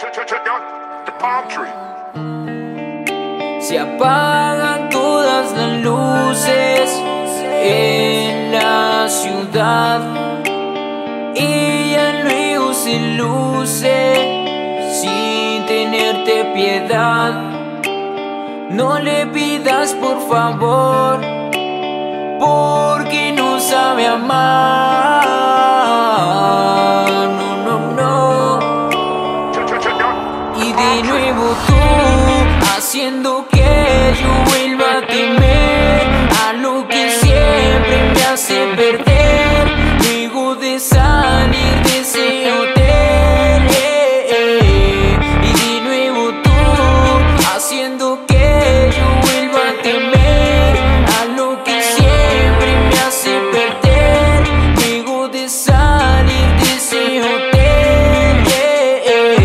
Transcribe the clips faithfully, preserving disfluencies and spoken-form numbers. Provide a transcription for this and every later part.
Se apagan todas las luces en la ciudad. Ella luego se luce sin tenerte piedad. No le pidas por favor, porque no sabe amar. No, no, no. Y de nuevo tú, haciendo que yo vuelva a temer a lo que siempre me hace perder. Luego de salir de ese hotel, eh, eh. Y de nuevo tú, haciendo que yo vuelva a temer a lo que siempre me hace perder. Luego de salir de ese hotel, eh,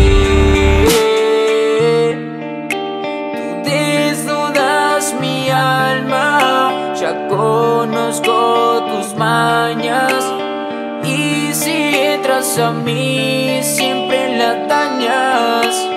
eh. Tú desnudas mi alma, ya conozco tus mañas. Y si entras a mí, siempre la dañas.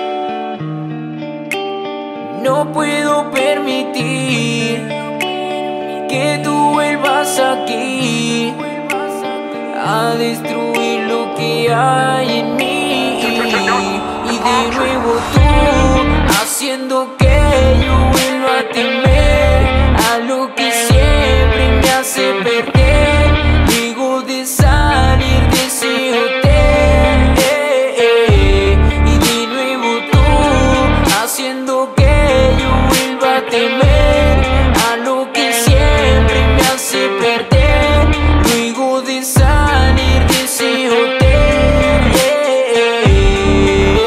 No puedo permitir que tú vuelvas aquí a destruir lo que hay en mí. Y de nuevo tú, haciendo que yo vuelva a temer a lo que siempre me hace perder. Luego de salir de ese hotel, eh, eh. Y de nuevo tú, haciendo que yo vuelva a temer a lo que siempre me hace perder. Luego de salir de ese hotel, eh, eh.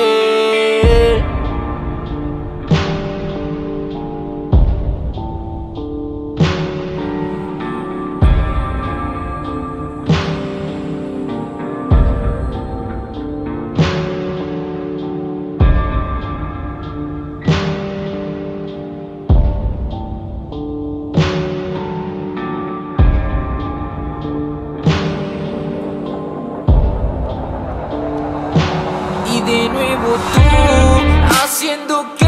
Y de nuevo tú, haciendo que